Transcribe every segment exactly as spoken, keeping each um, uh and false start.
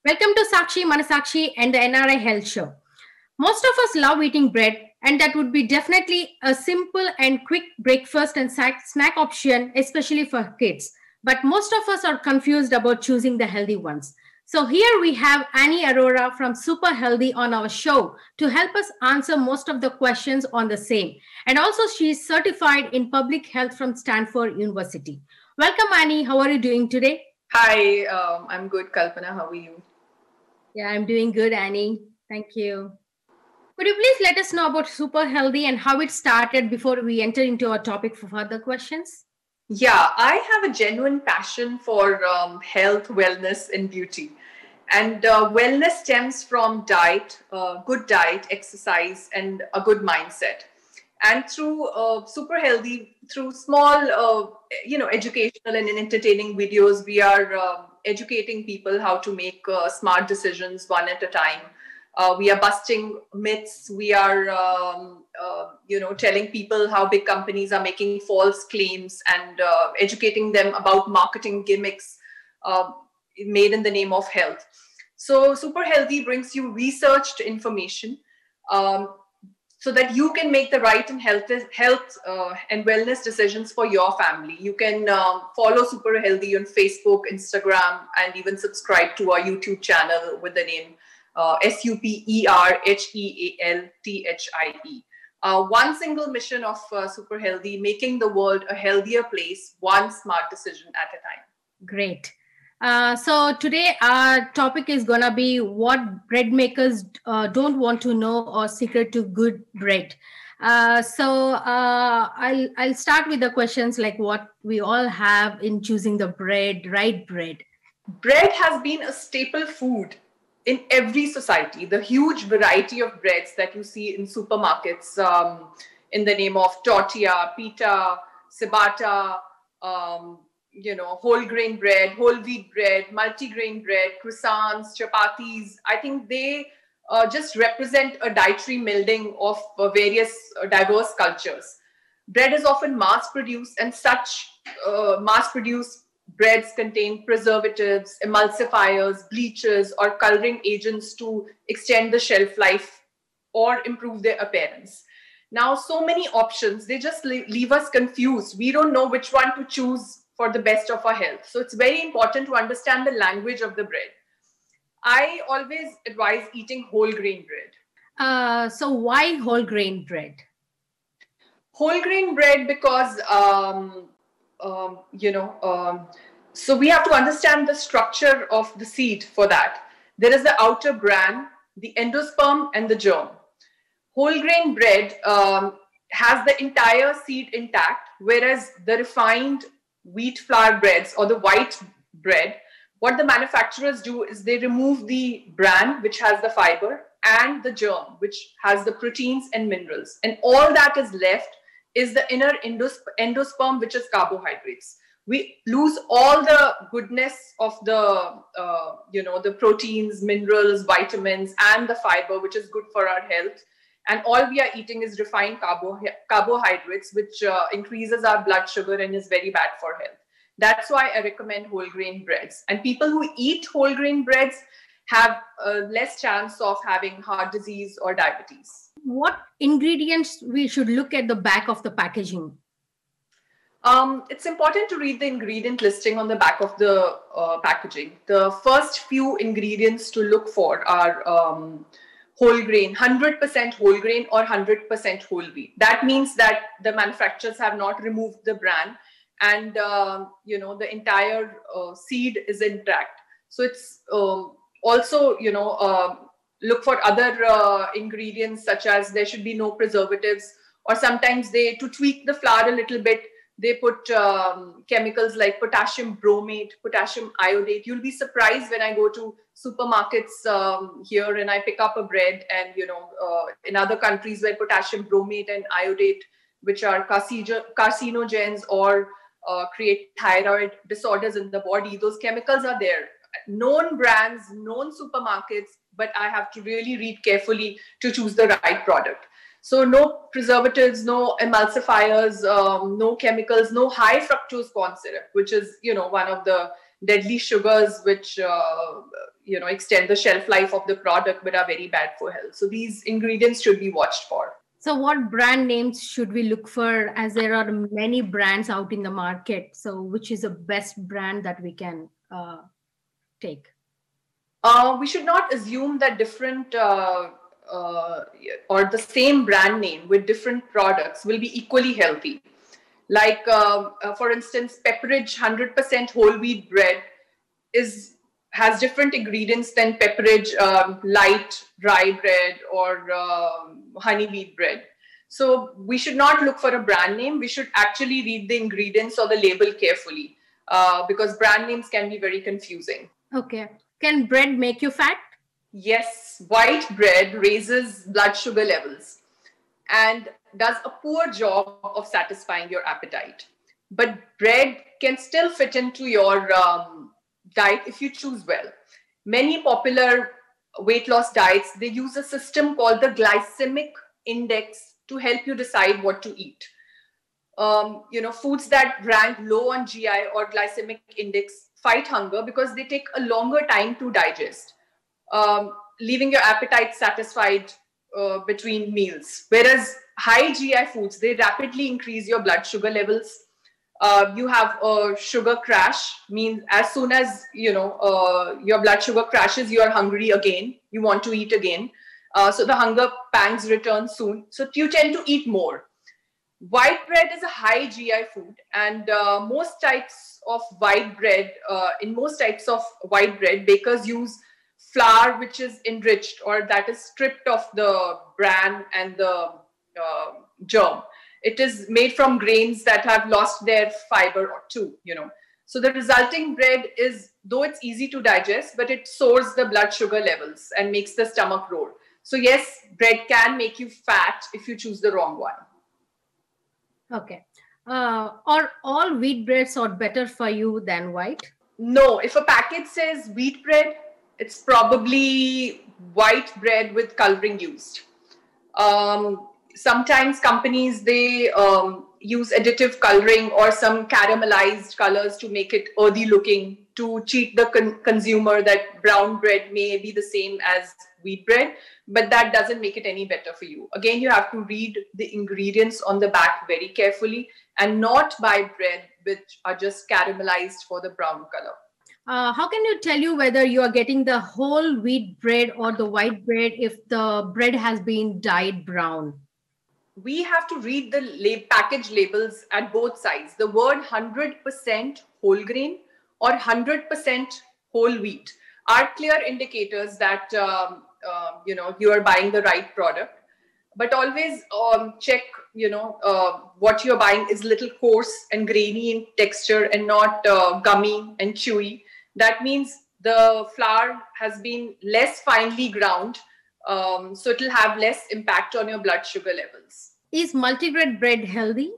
Welcome to Sakshi Manasakshi and the N R I Health Show. Most of us love eating bread, and that would be definitely a simple and quick breakfast and snack snack option, especially for kids. But most of us are confused about choosing the healthy ones. So here we have Annie Arora from Super Healthy on our show to help us answer most of the questions on the same. And also she is certified in public health from Stanford University. Welcome, Annie. How are you doing today? Hi, um, I'm good, Kalpana. How are you? Yeah, I'm doing good, Annie. Thank you. Could you please let us know about Super Healthy and how it started before we enter into our topic for further questions? Yeah, I have a genuine passion for um, health, wellness, and beauty. And uh, wellness stems from diet, uh, good diet, exercise, and a good mindset. And through uh, Super Healthy, through small, uh, you know, educational and entertaining videos, we are uh, educating people how to make uh, smart decisions one at a time. Uh, we are busting myths. We are, um, uh, you know, telling people how big companies are making false claims and uh, educating them about marketing gimmicks uh, made in the name of health. So, Super Healthy brings you researched information. Um, so that you can make the right and health, health uh, and wellness decisions for your family. You can um, follow Super Healthy on Facebook, Instagram, and even subscribe to our YouTube channel with the name uh, S U P E R H E A L T H I E. Uh, one single mission of uh, Super Healthy, making the world a healthier place, one smart decision at a time. Great. Uh, so today our topic is gonna be what bread makers uh, don't want to know or secret to good bread. Uh, so uh, I'll I'll start with the questions like what we all have in choosing the bread, right bread. Bread has been a staple food in every society. The huge variety of breads that you see in supermarkets um, in the name of tortilla, pita, ciabatta, um, you know, whole grain bread, whole wheat bread, multigrain bread, croissants, chapatis. I think they uh, just represent a dietary melding of uh, various uh, diverse cultures. Bread is often mass produced, and such uh, mass produced breads contain preservatives, emulsifiers, bleaches, or coloring agents to extend the shelf life or improve their appearance. Now, so many options, they just leave us confused. We don't know which one to choose for the best of our health. So it's very important to understand the language of the bread. I always advise eating whole grain bread. Uh, so why whole grain bread? Whole grain bread because, um, um, you know, um, so we have to understand the structure of the seed for that. There is the outer bran, the endosperm, and the germ. Whole grain bread um, has the entire seed intact, whereas the refined wheat flour breads or the white bread, what the manufacturers do is they remove the bran, which has the fiber, and the germ, which has the proteins and minerals. And all that is left is the inner endos- endosperm, which is carbohydrates. We lose all the goodness of the, uh, you know, the proteins, minerals, vitamins, and the fiber, which is good for our health. And all we are eating is refined carbo- carbohydrates, which uh, increases our blood sugar and is very bad for health. That's why I recommend whole grain breads. And people who eat whole grain breads have uh, less chance of having heart disease or diabetes. What ingredients we should look at the back of the packaging? Um, it's important to read the ingredient listing on the back of the uh, packaging. The first few ingredients to look for are um, whole grain, one hundred percent whole grain or one hundred percent whole wheat. That means that the manufacturers have not removed the bran and uh, you know the entire uh, seed is intact. So it's um, also, you know, uh, look for other uh, ingredients such as there should be no preservatives, or sometimes they, to tweak the flour a little bit, they put um, chemicals like potassium bromate, potassium iodate. You'll be surprised when I go to supermarkets um, here and I pick up a bread, and you know, uh, in other countries where potassium bromate and iodate, which are carcinogens or uh, create thyroid disorders in the body, those chemicals are there. Known brands, known supermarkets, but I have to really read carefully to choose the right product. So no preservatives, no emulsifiers, um, no chemicals, no high fructose corn syrup, which is, you know, one of the deadly sugars which, uh, you know, extend the shelf life of the product, but are very bad for health. So these ingredients should be watched for. So what brand names should we look for, as there are many brands out in the market? So which is the best brand that we can uh, take? Uh, we should not assume that different uh, uh, or the same brand name with different products will be equally healthy. Like, uh, uh, for instance, Pepperidge one hundred percent whole wheat bread is has different ingredients than Pepperidge um, light rye bread or um, honey wheat bread. So we should not look for a brand name. We should actually read the ingredients or the label carefully uh, because brand names can be very confusing. Okay. Can bread make you fat? Yes, white bread raises blood sugar levels and does a poor job of satisfying your appetite. But bread can still fit into your um, diet if you choose well. Many popular weight loss diets, they use a system called the glycemic index to help you decide what to eat. Um, you know, foods that rank low on G I or glycemic index fight hunger because they take a longer time to digest, um, leaving your appetite satisfied uh, between meals. Whereas high G I foods, they rapidly increase your blood sugar levels. Uh, you have a sugar crash, means as soon as, you know, uh, your blood sugar crashes, you are hungry again. You want to eat again. Uh, so the hunger pangs return soon. So you tend to eat more. White bread is a high G I food, and uh, most types of white bread, uh, in most types of white bread, bakers use flour which is enriched or that is stripped of the bran and the uh, germ. It is made from grains that have lost their fiber or two, you know. So the resulting bread is, though it's easy to digest, but it soars the blood sugar levels and makes the stomach roar. So yes, bread can make you fat if you choose the wrong one. Okay. Uh, are all wheat breads are better for you than white? No, if a package says wheat bread, it's probably white bread with coloring used. Um, sometimes companies, they um, use additive coloring or some caramelized colors to make it earthy looking, to cheat the con consumer that brown bread may be the same as wheat bread, but that doesn't make it any better for you. Again, you have to read the ingredients on the back very carefully and not buy bread which are just caramelized for the brown color. Uh, how can you tell you whether you are getting the whole wheat bread or the white bread if the bread has been dyed brown? We have to read the lab package labels at both sides. The word one hundred percent whole grain or one hundred percent whole wheat are clear indicators that um, uh, you know, you are buying the right product. But always um, check, you know, uh, what you're buying is little coarse and grainy in texture and not uh, gummy and chewy. That means the flour has been less finely ground, um, so it will have less impact on your blood sugar levels. Is multigrain bread healthy?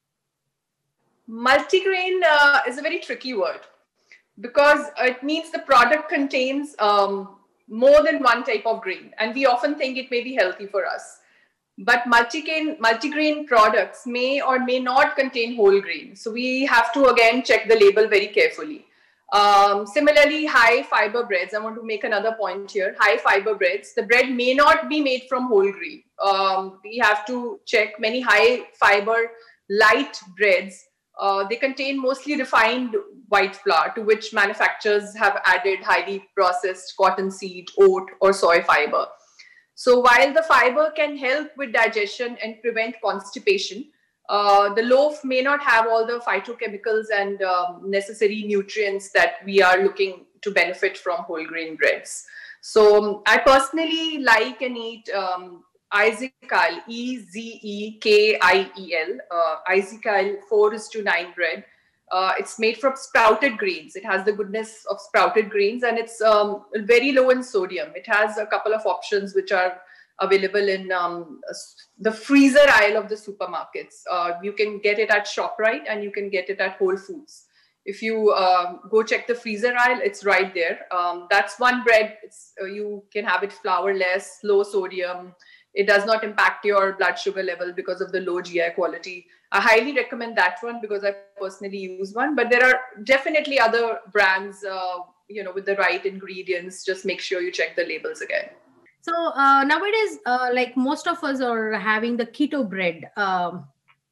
Multigrain uh, is a very tricky word because it means the product contains um, more than one type of grain, and we often think it may be healthy for us. But multigrain, multigrain products may or may not contain whole grain. So we have to again check the label very carefully. Um, similarly, high fiber breads, I want to make another point here. High fiber breads, the bread may not be made from whole grain. Um, we have to check many high fiber light breads. Uh, they contain mostly refined white flour to which manufacturers have added highly processed cottonseed, oat or soy fiber. So while the fiber can help with digestion and prevent constipation, uh, the loaf may not have all the phytochemicals and um, necessary nutrients that we are looking to benefit from whole grain breads. So I personally like and eat um, Ezekiel, E Z E K I E L, uh, Ezekiel four is to nine bread. Uh, it's made from sprouted grains. It has the goodness of sprouted grains and it's um, very low in sodium. It has a couple of options which are available in um, the freezer aisle of the supermarkets. Uh, you can get it at ShopRite and you can get it at Whole Foods. If you um, go check the freezer aisle, it's right there. Um, that's one bread. It's, uh, you can have it flourless, low sodium. It does not impact your blood sugar level because of the low G I quality. I highly recommend that one because I personally use one. But there are definitely other brands, uh, you know, with the right ingredients. Just make sure you check the labels again. So uh, nowadays, uh, like most of us are having the keto bread. Um,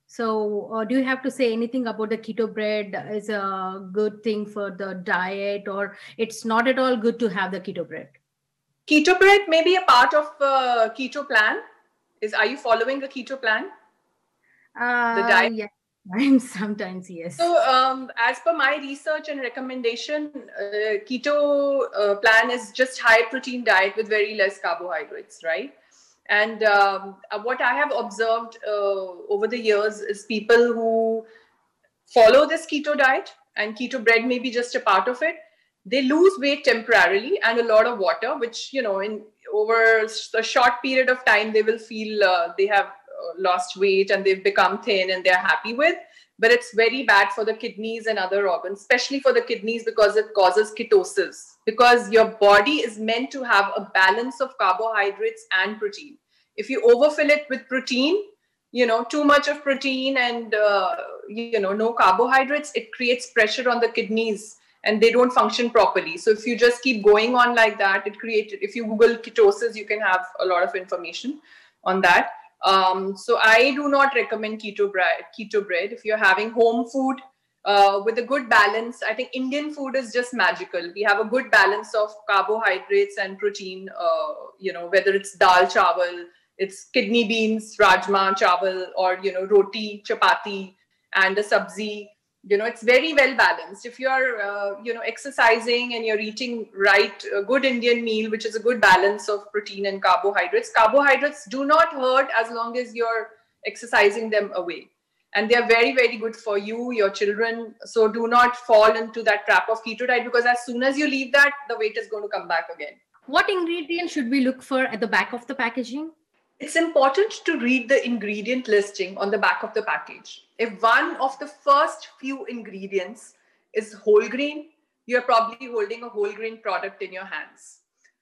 so uh, do you have to say anything about the keto bread? Is a good thing for the diet, or it's not at all good to have the keto bread? Keto bread may be a part of uh, keto plan. Is are you following the keto plan? Uh, the diet. Yeah. Sometimes, yes. So, um, as per my research and recommendation, uh, keto uh, plan is just high protein diet with very less carbohydrates, right? And um, what I have observed uh, over the years is people who follow this keto diet, and keto bread may be just a part of it, they lose weight temporarily and a lot of water, which, you know, in over a short period of time, they will feel uh, they have lost weight and they've become thin and they're happy with. But it's very bad for the kidneys and other organs, especially for the kidneys, because it causes ketosis. Because your body is meant to have a balance of carbohydrates and protein. If you overfill it with protein, you know, too much of protein and, uh, you know, no carbohydrates, it creates pressure on the kidneys and they don't function properly. So if you just keep going on like that, it creates, if you Google ketosis, you can have a lot of information on that. Um, so I do not recommend keto bread. Keto bread. If you're having home food uh, with a good balance, I think Indian food is just magical. We have a good balance of carbohydrates and protein. Uh, you know, whether it's dal chawal, it's kidney beans, rajma chawal, or you know, roti, chapati, and a sabzi. You know, it's very well balanced. If you're, uh, you know, exercising and you're eating right, a good Indian meal, which is a good balance of protein and carbohydrates. Carbohydrates do not hurt as long as you're exercising them away. And they're very, very good for you, your children. So do not fall into that trap of keto diet, because as soon as you leave that, the weight is going to come back again. What ingredient should we look for at the back of the packaging? It's important to read the ingredient listing on the back of the package. If one of the first few ingredients is whole grain, you're probably holding a whole grain product in your hands.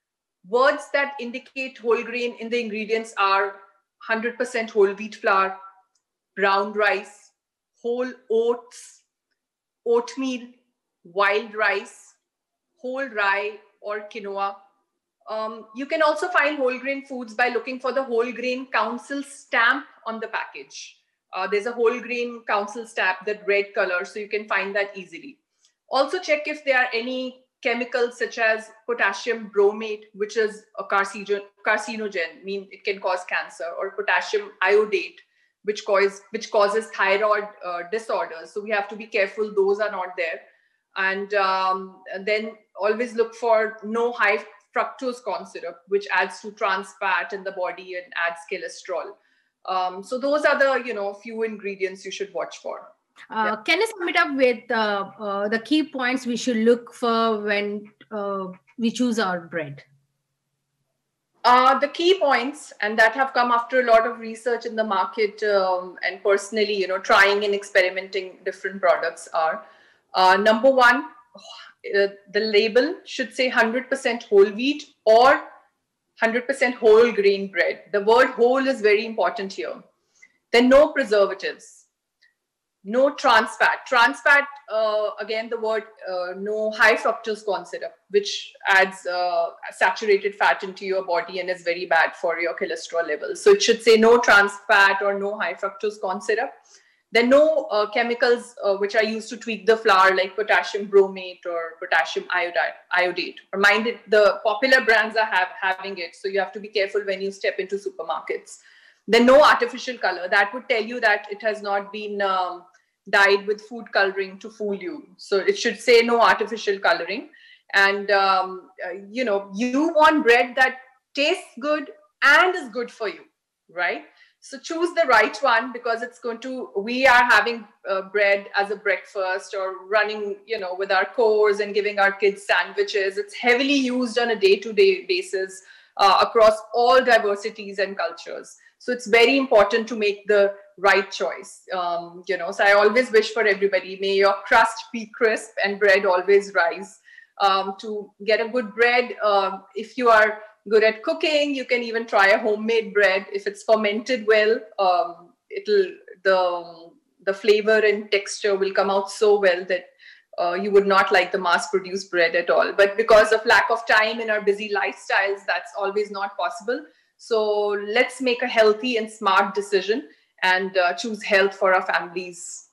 Words that indicate whole grain in the ingredients are one hundred percent whole wheat flour, brown rice, whole oats, oatmeal, wild rice, whole rye or quinoa. Um, you can also find whole grain foods by looking for the Whole Grain Council stamp on the package. Uh, there's a Whole Grain Council stamp, that red color, so you can find that easily. Also check if there are any chemicals such as potassium bromate, which is a carcinogen, carcinogen, mean it can cause cancer, or potassium iodate, which, cause, which causes thyroid uh, disorders. So we have to be careful those are not there. And, um, and then always look for no high fructose corn syrup, which adds to trans fat in the body and adds cholesterol. Um, so those are the, you know, few ingredients you should watch for. Uh, yeah. Can you sum it up with uh, uh, the key points we should look for when uh, we choose our bread? Uh, the key points, and that have come after a lot of research in the market um, and personally, you know, trying and experimenting different products are, uh, number one, Uh, the label should say one hundred percent whole wheat or one hundred percent whole grain bread. The word whole is very important here. Then no preservatives, no trans fat. Trans fat, uh, again, the word uh, no high fructose corn syrup, which adds uh, saturated fat into your body and is very bad for your cholesterol levels. So it should say no trans fat or no high fructose corn syrup. Then no uh, chemicals uh, which are used to tweak the flour, like potassium bromate or potassium iodide. iodate. Mind it, the popular brands are have, having it, so you have to be careful when you step into supermarkets. Then no artificial color. That would tell you that it has not been um, dyed with food coloring to fool you. So it should say no artificial coloring. And, um, uh, you know, you want bread that tastes good and is good for you, right? So choose the right one, because it's going to, we are having uh, bread as a breakfast or running, you know, with our course and giving our kids sandwiches. It's heavily used on a day-to-day basis uh, across all diversities and cultures. So it's very important to make the right choice. Um, you know, so I always wish for everybody, may your crust be crisp and bread always rise. Um, to get a good bread, uh, if you are good at cooking, you can even try a homemade bread. If it's fermented well, um, it'll the the flavor and texture will come out so well that uh, you would not like the mass-produced bread at all. But because of lack of time in our busy lifestyles, that's always not possible. So let's make a healthy and smart decision and uh, choose health for our families.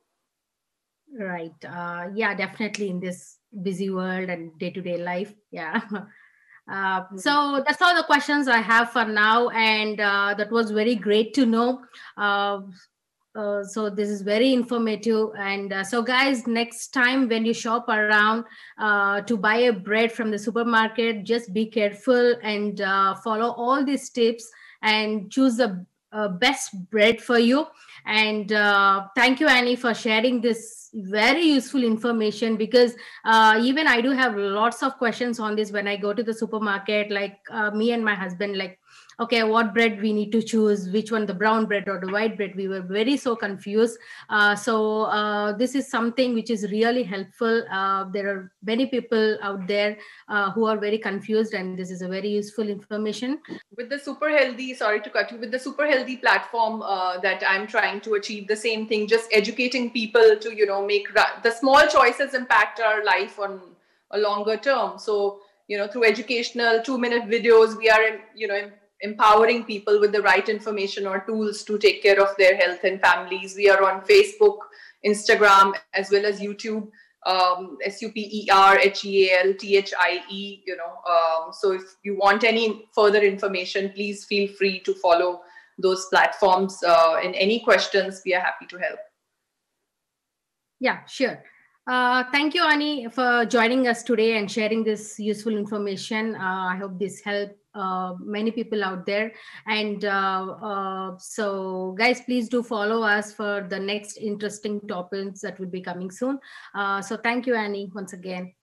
Right. Uh, yeah, definitely in this busy world and day-to-day life. Yeah. Uh, so that's all the questions I have for now. And uh, that was very great to know. Uh, uh, so this is very informative. And uh, so guys, next time when you shop around uh, to buy a bread from the supermarket, just be careful and uh, follow all these tips and choose the uh, best bread for you. And uh, thank you, Annie, for sharing this very useful information, because uh, even I do have lots of questions on this when I go to the supermarket, like uh, me and my husband, like, okay, what bread we need to choose, which one, the brown bread or the white bread. We were very so confused. Uh, so uh, this is something which is really helpful. Uh, there are many people out there uh, who are very confused, and this is a very useful information. With the super healthy, sorry to cut you, with the super healthy platform uh, that I'm trying to achieve the same thing, just educating people to, you know, make the small choices impact our life on a longer term. So, you know, through educational two minute videos, we are, you know, empowering people with the right information or tools to take care of their health and families. We are on Facebook, Instagram, as well as YouTube. Um, S U P E R H E A L T H I E, you know. Um, so if you want any further information, please feel free to follow those platforms. Uh, and any questions, we are happy to help. Yeah, sure. Uh, thank you, Annie, for joining us today and sharing this useful information. Uh, I hope this helped uh, many people out there. And uh, uh, so, guys, please do follow us for the next interesting topics that will be coming soon. Uh, so thank you, Annie, once again.